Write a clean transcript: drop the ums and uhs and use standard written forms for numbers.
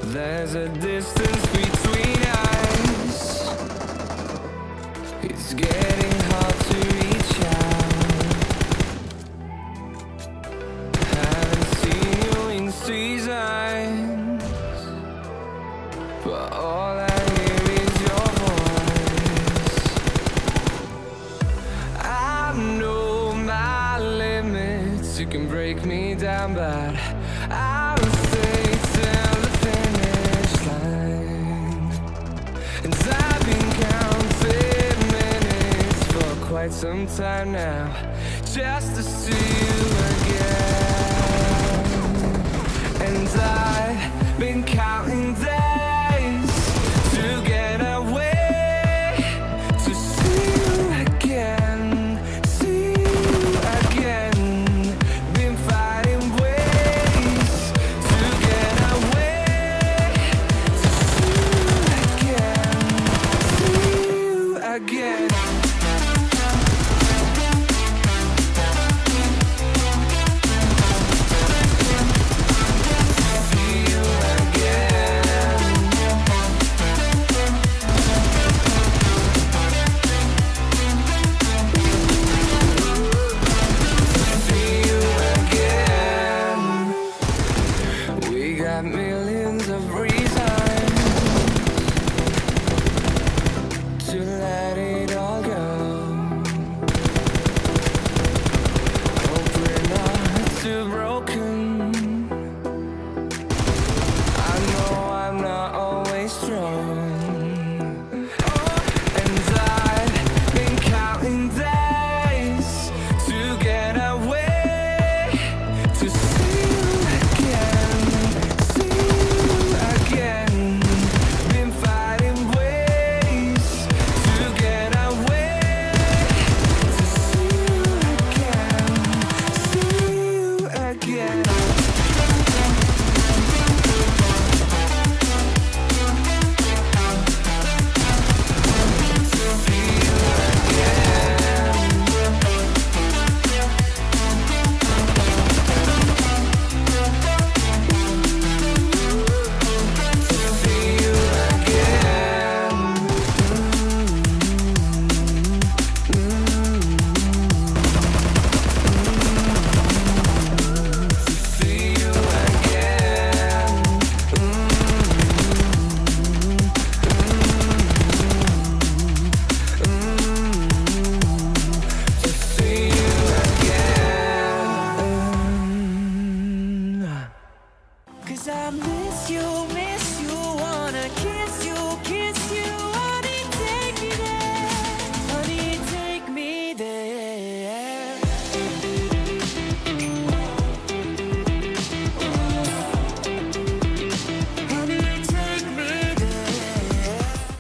There's a distance between us. It's getting hard to reach out. Haven't seen you in seasons, but all I hear is your voice. I know my limits. You can break me down, but I'll stay till the finish line. And I've been counting minutes for quite some time now, just to see you again. And I've been counting days to get away, to see you again, see you again. Been fighting ways to get away, to see you again. Millions of reasons to let it all go. Hope we're not too broken. I know I'm not always strong. And I've been counting days to get away, to see you again. Been fighting ways to get away, to see you again, see you again. Cause I miss you,